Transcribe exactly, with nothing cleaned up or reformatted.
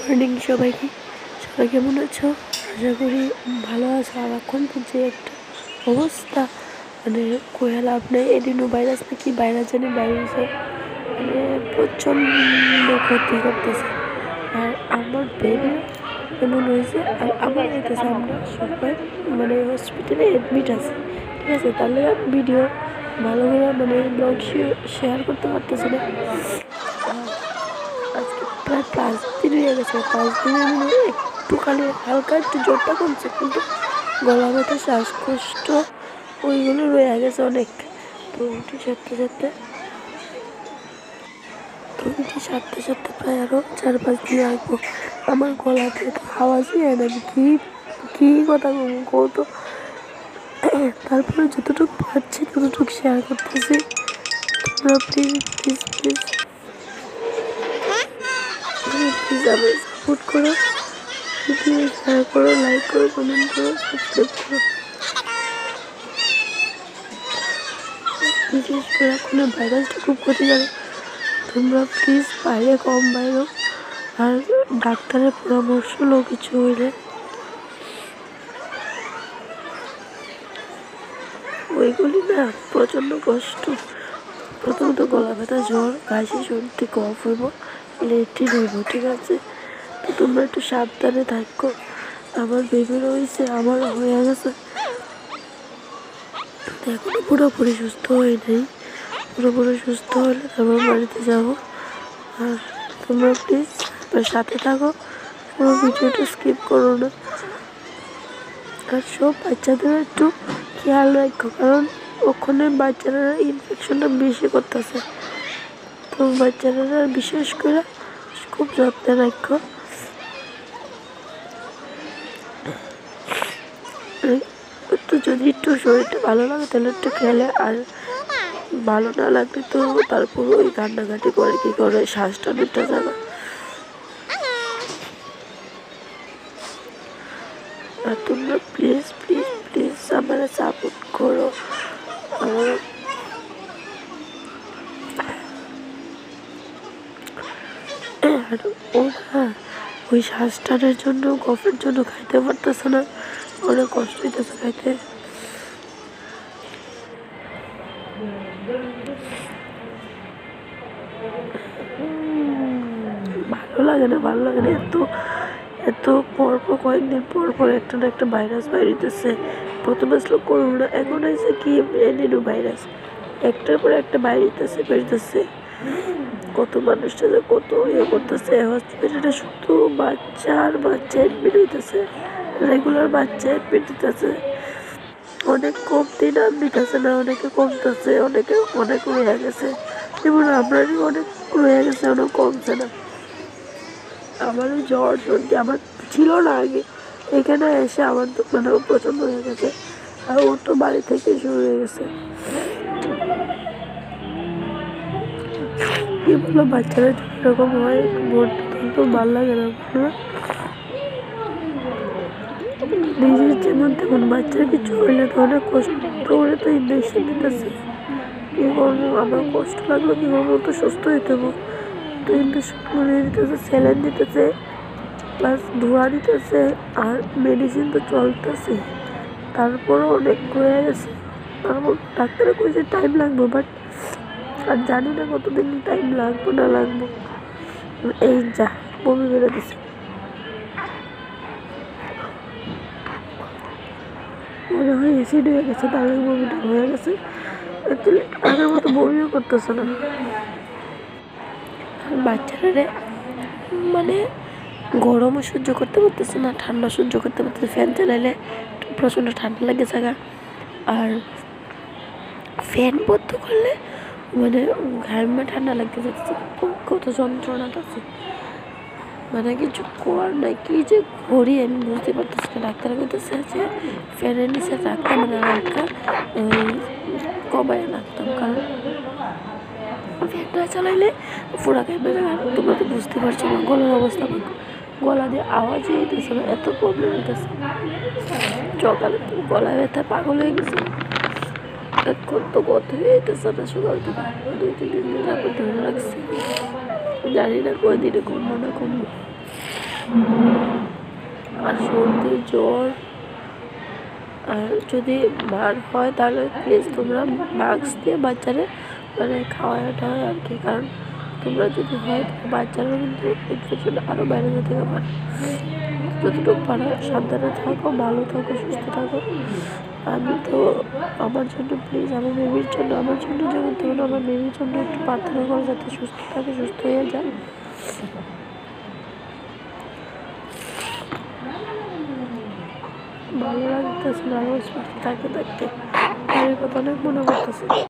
Morning সবাইকে। সবাই কেমন আছো? আশা করি ভালো আছো। আর এখন তো যে একটা অবস্থা, মানে কোয়া লাভ নেই, এডিনো ভাইরাস নাকি ভাইরাস জানি বাইরেছে, মানে প্রচণ্ড ক্ষতি করতেছে। আর আমার বেবি এমন হয়েছে, আর আমার হইতেছে আমরা সবাই মানে হসপিটালে অ্যাডমিট আছে, ঠিক আছে? তাহলে ভিডিও ভালো করে মানে ব্লগ শেয়ার করতে পারতেছে না। আজকে প্রায় পাঁচ দিন হয়ে গেছে। পাঁচ দিনের মানে একটু খালি হালকা একটু জ্বরটা কমছে, কিন্তু গলা ব্যথা, শ্বাসকষ্ট ওইগুলো রয়ে গেছে অনেক। তো উঠি সারতে সারতে তো উঠি সারতে সারতে প্রায় আরও চার পাঁচ দিন আসবো। আমার গলাতে তো আওয়াজই হয় না, আমি কী কী কথা কত। তারপরে যতটুকু পারছি ততটুকু শেয়ার করতেছি। তোমরা প্লিজ প্লিজ প্লিজ প্লিজ আমার সাপোর্ট করো, ভিডিও শেয়ার করো, লাইক করো, কমেন্ট করো, সাবস্ক্রাইব করো। বিশেষ করে এখন ভাইরাসটা খুব ক্ষতিকারক। তোমরা প্লিজ বাইরে কম বাইরো, আর ডাক্তারের পরামর্শ লো কিছু হইলে। ওইগুলি না প্রচণ্ড কষ্ট। প্রথমত গলা ব্যথা, জ্বর, কাশি, সর্দি, কফ হইব, লেট্রিন হইব, ঠিক আছে? তো তোমরা একটু সাবধানে থাকো। আমার বেবিরও হয়েছে, আমারও হয়ে গেছে। এখনো পুরোপুরি সুস্থ হয়ে নেই। পুরোপুরি সুস্থ হলে তারপর বাড়িতে যাবো। আর তোমরা প্লিজ সাথে থাকো, পুরো ভিডিওটা স্কিপ করো না। আর সব বাচ্চাদের একটু খেয়াল রাখো, কারণ ওখানে বাচ্চারা ইনফেকশনটা বেশি করতেছে। তো বাচ্চারা বিশেষ করে খুব যত্নে রাখো। একটু যদি একটু শরীরটা ভালো লাগে তাহলে একটু খেলে, আর ভালো না লাগলে তো তারপর ওই কান্নাকাটি করে কি করে শ্বাসটা নিতে যাবে। আর তোমরা প্লিজ প্লিজ প্লিজ আমার সাপোর্ট করো। আর ও হ্যাঁ, ওই শ্বাস টানের জন্য কফের জন্য খাইতে পারতেছে না, অনেক কষ্ট হইতেছে খাইতে। ভালো লাগে না, ভালো লাগে না। এত এত পরপর কয়েকদিন পর পর একটা না একটা ভাইরাস বাইরেতেছে। প্রথমে আসলো করোনা, এখন আছে কি এডিনো ভাইরাস। একটার পর একটা বাইরেতেছে বেরোতেছে। কত মানুষটা যে কত ইয়ে করতেছে। হসপিটালে শুধু বাচ্চা আর বাচ্চা অ্যাডমিট হইতেছে, রেগুলার বাচ্চা অ্যাডমিট হইতেছে। অনেক কম দিন নিতেছে না, অনেকে কমতেছে, অনেকে অনেক রয়ে গেছে। যেমন আমারই অনেক রয়ে গেছে, অনেক কমছে না। আমারও জ্বর সর্দি আমার ছিল না আগে, এখানে এসে আমার তো মানে প্রচণ্ড হয়ে গেছে। আর ওর তো বাড়ি থেকে শুরু হয়ে গেছে। কি বলো, বাচ্চারা এরকম হয়, মনটা তো ভালো লাগে না, বলো? নিজের যেমন তেমন বাচ্চার কিছু হইলে তো অনেক কষ্ট করে তো ইঞ্জেকশন দিতেছে। কি করবো, আমার কষ্ট লাগলো, কি করবো, তো সুস্থ হইতে হবো। তো ইঞ্জেকশন করে দিতেছে, স্যালাইন দিতেছে, প্লাস ধোয়া দিতেছে, আর মেডিসিন তো চলতেছে। তারপরও অনেক হয়ে গেছে। আমার ডাক্তারে কইছে টাইম লাগবে, বাট আর জানি না কতদিন টাইম লাগবো না লাগবো। এই যা বমি বেড়ে দিছে, মনে হয় অ্যাসিড হয়ে গেছে, তাহলে বমিটা হয়ে গেছে। অ্যাকচুয়ালি আগের মতো বমিও করতেছে না। বাচ্চারা মানে গরমও সহ্য করতে পারতেছে না, ঠান্ডা সহ্য করতে পারতেছে। ফ্যান চালাইলে প্রচণ্ড ঠান্ডা লাগে জায়গা, আর ফ্যান বন্ধ করলে মানে ঘামে ঠান্ডা লাগতে যাচ্ছে, কত যন্ত্রণা আছে। মানে কিছু করার নাই, কি যে করি আমি বুঝতে পারতেছি না। ডাক্তার বলতেছে যে ফ্যানের নিচে রাখতাম, মানে হালকা ওই কমায় রাখতাম, কারণ ফ্যানটা চালাইলে ফোড়া খাইবে না। তোমরা তো বুঝতে পারছো না গলার অবস্থা, গলা দিয়ে আওয়াজই হইতেছে না, এত প্রবলেম হইতেছে। সকালে গলা ব্যথা পাগল হয়ে গেছে, এখন তো কত হয়ে যেতেছে না। সকাল থেকে দুই তিন দিন ধরে ধরে রাখছি, জানি না কয়দিনে কমবো না কমবো। আর সর্দি জ্বর আর যদি মার হয় তাহলে প্লিজ তোমরা মাস্ক দিয়ে বাচ্চারা মানে খাওয়ায় টাওয়ায় আর কি, কারণ তোমরা যদি হয় বাচ্চারা কিন্তু ইনফেকশন আরও বাইরে যেতে পারে। যতটুকু পারো সাবধানে থাকো, ভালো থাকো, সুস্থ থাকো। আমি তো আমার জন্য প্লিজ আমার বেবির জন্য আমার জন্য যেমন তেমন আমার বেবির জন্য একটু প্রার্থনা করো যাতে সুস্থ থাকে, সুস্থ হয়ে যায়। ভালো লাগতেছে না আমার সুস্থ থাকতে থাকতে, কথা অনেক মনে করতেছে।